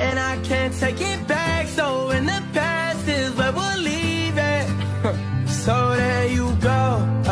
and I can't take it back. So in the past is where we'll leave it. So there you go.